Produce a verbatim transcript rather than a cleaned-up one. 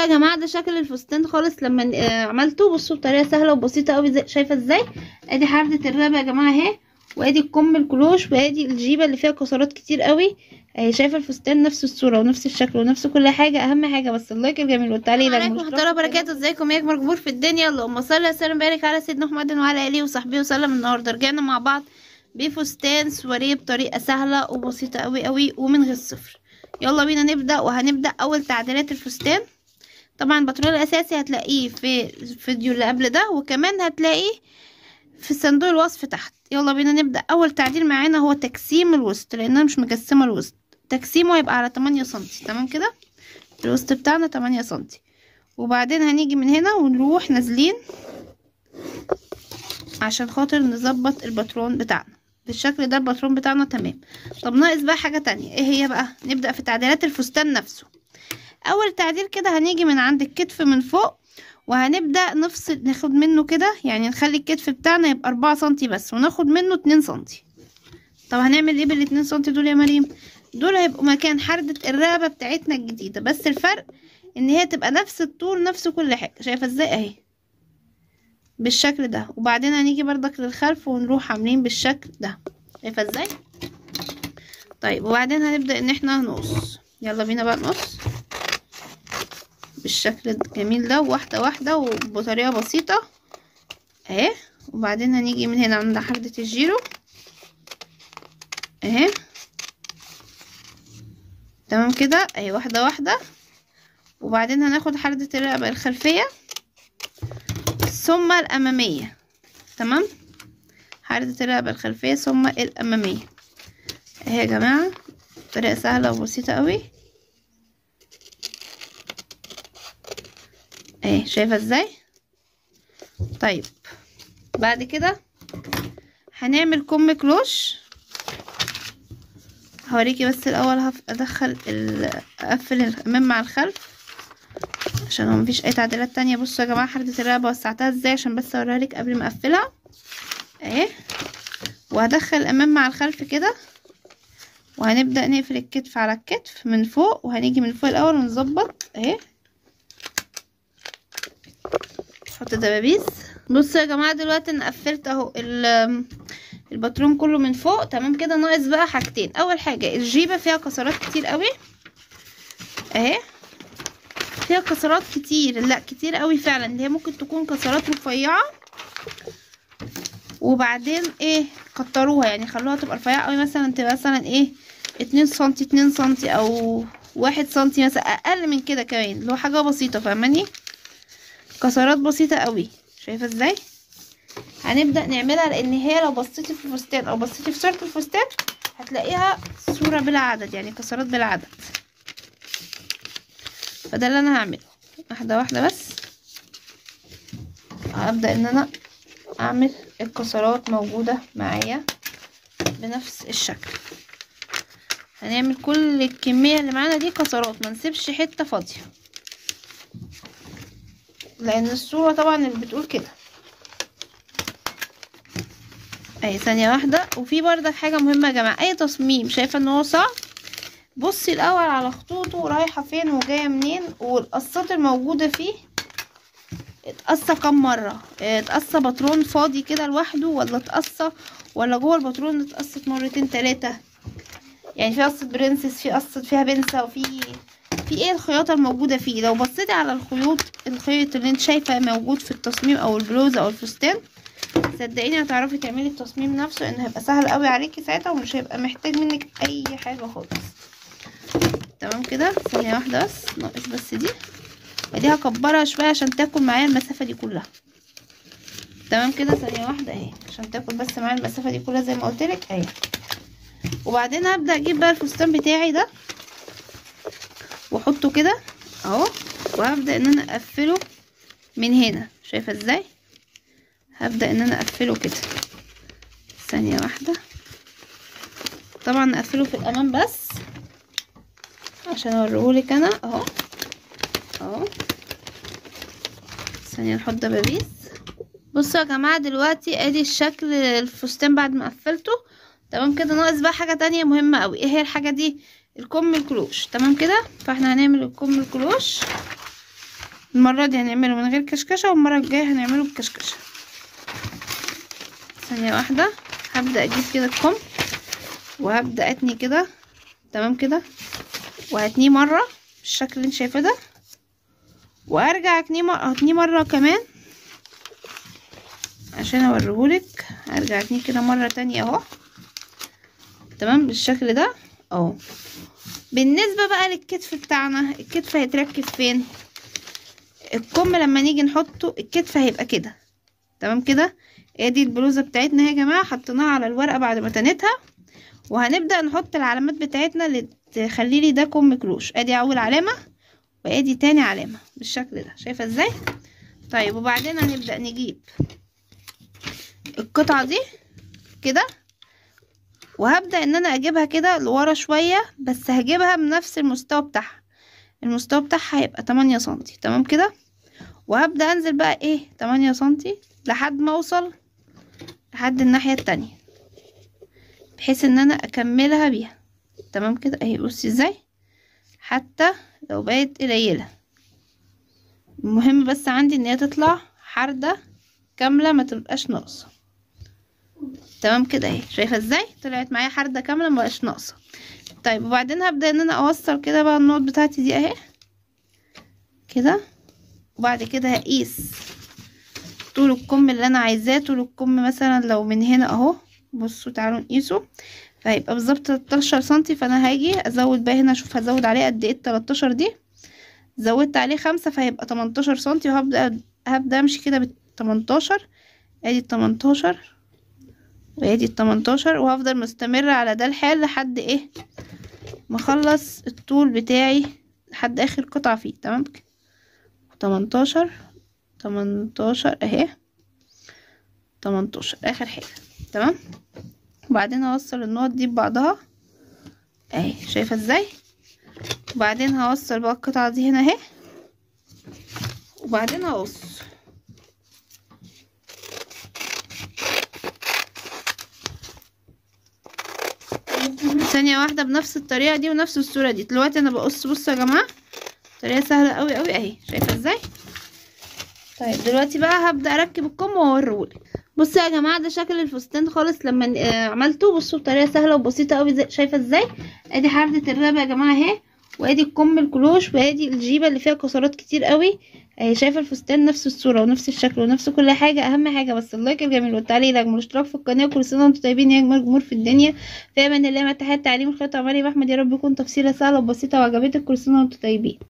يا جماعه ده شكل الفستان خالص لما آه عملته. بصوا بطريقه سهله وبسيطه قوي، شايفه ازاي؟ ادي حردة الرقبه يا جماعه اهي، وادي الكم الكلوش، وادي الجيبه اللي فيها كسرات كتير قوي اهي. شايفه الفستان نفس الصوره ونفس الشكل ونفس كل حاجه. اهم حاجه بس اللايك الجميل والتعليق ده. عليكم ورحمه الله وبركاته. ازيكم يا اجمل جمهور في الدنيا؟ اللهم صل وسلم وبارك على سيدنا محمد وعلى اله وصحبه وسلم. النهارده رجعنا مع بعض بفستان سواريه بطريقه سهله وبسيطه قوي قوي ومن غير صفر. يلا بينا نبدا. وهنبدا اول تعديلات الفستان. طبعا الباترون الاساسي هتلاقيه في الفيديو اللي قبل ده، وكمان هتلاقيه في صندوق الوصف تحت. يلا بينا نبدا. اول تعديل معانا هو تقسيم الوسط، لان انا مش مقسمه الوسط. تقسيمه هيبقى على تمانية سنتي. تمام كده، الوسط بتاعنا تمانية سنتي. وبعدين هنيجي من هنا ونروح نازلين عشان خاطر نظبط الباترون بتاعنا بالشكل ده. الباترون بتاعنا تمام. طب ناقص بقى حاجه تانية. ايه هي بقى؟ نبدا في تعديلات الفستان نفسه. اول تعديل كده هنيجي من عند الكتف من فوق، وهنبدأ نفصل ناخد منه كده، يعني نخلي الكتف بتاعنا يبقى اربعة سنتي بس، وناخد منه اتنين سنتي. طب هنعمل ايه بالاتنين سنتي دول يا مريم؟ دول هيبقوا مكان حردة الرقبة بتاعتنا الجديدة، بس الفرق ان هي تبقى نفس الطول نفس كل حاجة. شايفة ازاي؟ اهي بالشكل ده. وبعدين هنيجي بردك للخلف ونروح عاملين بالشكل ده. شايفة ازاي؟ طيب وبعدين هنبدأ ان احنا نقص. يلا بينا بقى نقص بالشكل الجميل ده، واحدة واحدة وبطريقة بسيطة اهي. وبعدين هنيجي من هنا عند حردة الجيرو اهي. تمام كده اهي، واحدة واحدة. وبعدين هناخد حردة الرقبة الخلفية ثم الأمامية. تمام، حردة الرقبة الخلفية ثم الأمامية اهي يا جماعة. طريقة سهلة وبسيطة قوي اهي. شايفة ازاي؟ طيب بعد كده هنعمل كم كلوش. هوريكي بس الاول هدخل اقفل الامام مع الخلف عشان هو مفيش اي تعديلات تانية. بصوا يا جماعه حردة الرقبه وسعتها ازاي عشان بس اوريها لك قبل ما اقفلها اهي. وهدخل الامام مع الخلف كده، وهنبدا نقفل الكتف على الكتف من فوق، وهنيجي من فوق الاول ونظبط اهي. نحط دبابيس. بصوا يا جماعه دلوقتي انا قفلت اهو الباترون كله من فوق. تمام كده. ناقص بقى حاجتين. اول حاجه الجيبه فيها كسرات كتير قوي اهي، فيها كسرات كتير، لا كتير قوي فعلا، اللي هي ممكن تكون كسرات رفيعه. وبعدين ايه كتروها، يعني خلوها تبقى رفيعه قوي، مثلا تبقى مثلا ايه اتنين سنتي اتنين سنتي او واحد سنتي مثلا، اقل من كده كمان، اللي هو حاجه بسيطه. فاهماني؟ كسرات بسيطه قوي. شايفه ازاي؟ هنبدأ نعملها، لان هي لو بصيتي في الفستان او بصيتي في صورة الفستان هتلاقيها صورة بلا عدد، يعني كسرات بلا عدد. فده اللي انا هعمله واحدة واحدة بس. هبدأ ان انا اعمل الكسرات موجودة معايا بنفس الشكل. هنعمل كل الكمية اللي معانا دي كسرات، ما نسيبش حتة فاضية، لان الصورة طبعا اللي بتقول كده اهي. ثانيه واحده. وفي بردك حاجه مهمه يا جماعه، اي تصميم شايفه ان هو صعب، بصي الاول على خطوطه رايحه فين وجايه منين، والقصات الموجوده فيه اتقصى كام مره، اتقصى باترون فاضي كده لوحده، ولا اتقصى ولا جوه الباترون اتقصت مرتين تلاتة، يعني في قصه برنسس، في قصه فيها بنسه، وفي في ايه الخياطه الموجوده فيه. لو بصيتي على الخيوط، الخيط اللي انت شايفه موجود في التصميم او البلوزه او الفستان، صدقيني هتعرفي تعملي التصميم نفسه، انه هيبقى سهل قوي عليكي ساعتها، ومش هيبقى محتاج منك اي حاجه خالص. تمام كده. ثانيه واحده بس، ناقص بس دي، ودي هكبرها شويه عشان تاكل معايا المسافه دي كلها. تمام كده. ثانيه واحده اهي عشان تاكل بس معايا المسافه دي كلها زي ما قلت لك اهي. وبعدين هبدا اجيب بقى الفستان بتاعي ده واحطه كده اهو، وهبدا ان انا اقفله من هنا. شايفه ازاي؟ هبدأ ان انا اقفله كده. ثانية واحدة. طبعا اقفله في الامام بس عشان اوريهولك انا اهو اهو. ثانية نحط دبابيس. بصوا يا جماعة دلوقتي ادي الشكل الفستان بعد ما قفلته. تمام كده. ناقص بقى حاجة تانية مهمة اوي. ايه هي الحاجة دي؟ الكم الكلوش. تمام كده. فاحنا هنعمل الكم الكلوش المرة دي هنعمله من غير كشكشة، والمرة الجاية هنعمله بكشكشة. ثانية واحدة. هبدأ اجيب كده الكم وهبدأ اتني كده، تمام كده، وهتنيه مرة بالشكل اللي انت شايفاه ده، وارجع اتنيه مرة اتنيه مرة كمان عشان اوريهولك. هرجع اتنيه كده مرة تانية اهو، تمام بالشكل ده اهو. بالنسبة بقى للكتف بتاعنا، الكتف هيتركز فين؟ الكم لما نيجي نحطه الكتف هيبقى كده، تمام كده. ادي البلوزة بتاعتنا يا جماعة، حطيناها على الورقة بعد ما تنتها، وهنبدأ نحط العلامات بتاعتنا اللي تخلي لي ده كم كروش. ادي اول علامة وادي تاني علامة بالشكل ده، شايفة ازاي؟ طيب وبعدين هنبدأ نجيب القطعة دي كده، وهبدأ ان انا اجيبها كده لورا شوية، بس هجيبها بنفس المستوى بتاعها. المستوى بتاعها هيبقى تمانية سنتي، تمام كده. وهبدأ انزل بقى ايه تمانية سنتي لحد ما اوصل لحد الناحية التانية، بحيث ان انا اكملها بيها، تمام كده اهي. بصي ازاي، حتى لو بقت قليلة، المهم بس عندي ان هي تطلع حردة كاملة ما تبقاش ناقصة، تمام كده اهي. شايفة ازاي طلعت معايا حردة كاملة ما بقاش ناقصة. طيب وبعدين هبدأ ان انا اوصل كده بقى النقط بتاعتي دي اهي كده، وبعد كده هقيس طول الكم اللي انا عايزاه. طول الكم مثلا لو من هنا اهو، بصوا تعالوا نقيسه، فهيبقى بالظبط تلتاشر سنتي. فانا هاجي ازود بقى هنا، اشوف هزود عليه قد ايه. التلاتاشر دي زودت عليه خمسة فهيبقى تمنتاشر سنتي، وهبدأ هبدأ امشي كده بالتمنتاشر. ادي التمنتاشر وادي التمنتاشر، وهفضل مستمرة على ده الحال لحد ايه ما اخلص الطول بتاعي لحد اخر قطعة فيه، تمام كده. تمنتاشر تمنتاشر اهي، تمنتاشر اخر حاجة، تمام. وبعدين هوصل النقط دي ببعضها اهي، شايفة ازاي. وبعدين هوصل بقى القطعة دي هنا اهي، وبعدين هقص. ثانية واحدة بنفس الطريقة دي ونفس الصورة دي. دلوقتي انا بقص، بصوا يا جماعة طريقة سهلة قوي قوي اهي، شايفة ازاي. طيب دلوقتي بقى هبدأ اركب الكم واوريهولك. بصوا يا جماعة ده شكل الفستان خالص لما آه عملته. بصوا بطريقة سهلة وبسيطة قوي، شايفة ازاي. ادي حردة الرقبة يا جماعة اهي، وادي الكم الكلوش، وادي الجيبة اللي فيها كسرات كتير قوي اهي. شايفة الفستان نفس الصورة ونفس الشكل ونفس كل حاجة. اهم حاجة بس اللايك الجميل والتعليق الاجمل والاشتراك في القناة. وكل سنة وانتم طيبين يا اجمل جمهور في الدنيا. في امان الله، مع تحيات تعليم الخيط مريم احمد. يا رب يكون تفسيرها سهلة وبسيطة وعجبتك. كل سنة وانتم طيبين.